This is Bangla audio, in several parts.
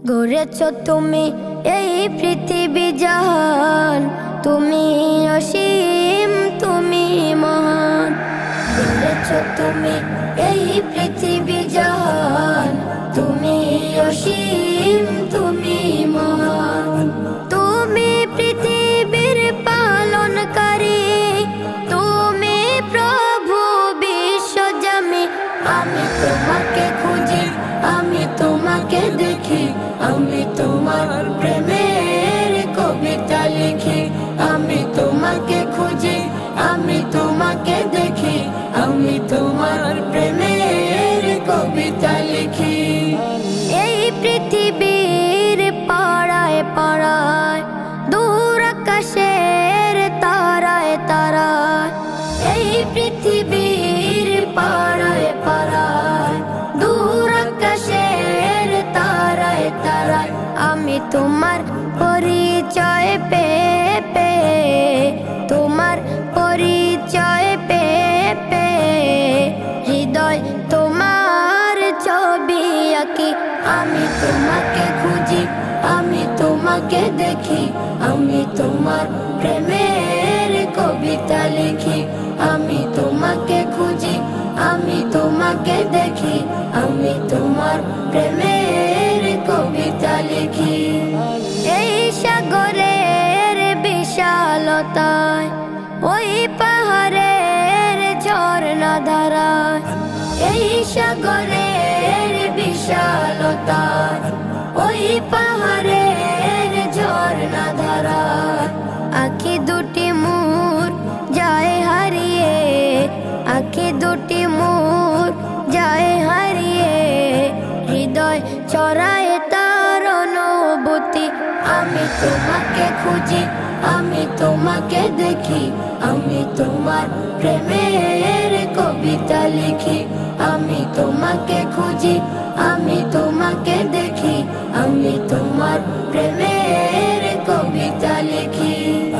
গড়েছো তুমি এই পৃথিবী জাহান, তুমি অসীম, তুমি মহান। গড়েছো তুমি এই পৃথিবী জাহান, তুমি অসীম, তুমি মহান। তুমি পৃথিবীর পালনকারী, তুমি প্রভু বিশ্বজামি। আমি তোমাকে খুঁজি, আমি তোমাকে দেখি, আমি তোমার প্রেমের কবিতা লিখি। আমি তোমাকে খুঁজি, আমি তোমাকে দেখি, আমি তোমার প্রেমের কবিতা লিখি। এই পৃথিবীর পাড়ায় পাড়ায়, দূর আকাশের তারায় তারায়। এই পৃথিবীর পাড়ায় পাড়ায়, দূর আকাশের তারায় তারায়। আমি তোমার পরিচয় পেয়ে পেয়ে, তোমার পরিচয় পেয়ে পেয়ে, হৃদয় তোমার ছবি আঁকি। আমি তোমাকে খুঁজি, আমি তোমাকে দেখি, আমি তোমার প্রেমের কবিতা লিখি। আমি তোমাকে খুঁজি, আমি তোমাকে দেখি, আমি তোমার প্রেমের কবিতা লিখি। এই সাগরের বিশালতায়, ওই পাহাড়ের ঝর্ণা ধারায়। এই সাগরের বিশালতায়, ওই পাহাড়ের ঝর্ণা ধারায়। আঁখি দুটি মোর যায় হারিয়ে, আঁখি দুটি মোর যায় হারিয়ে, হৃদয় ছড়ায় তার অনুভূতি। আমি তোমাকে খুঁজি, আমি তোমাকে দেখি, আমি তোমার প্রেমের কবিতা লিখি। আমি তোমাকে খুঁজি, আমি তোমাকে দেখি, আমি তোমার প্রেমের কবিতা লিখি।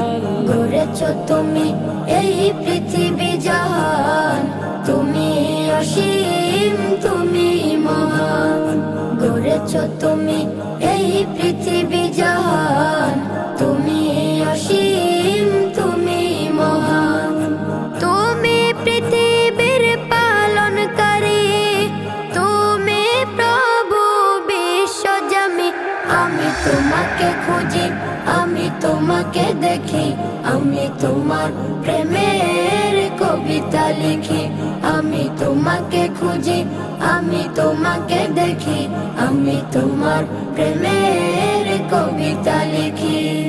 গড়েছো তুমি এই পৃথিবী জাহান, তুমি অসীম, তুমি মহান। গড়েছো তুমি এই পৃথিবী জাহান, তুমি অসীম, তুমি মহান। তুমি পৃথিবীর পালনকারী, তুমি প্রভু বিশ্বজামি। আমি তোমাকে খুঁজি, আমি তোমাকে দেখি, আমি তোমার প্রেমের কবিতা লিখি। আমি তোমাকে খুঁজি, আমি তোমাকে দেখি, আমি তোমার প্রেমের কবিতা লিখি।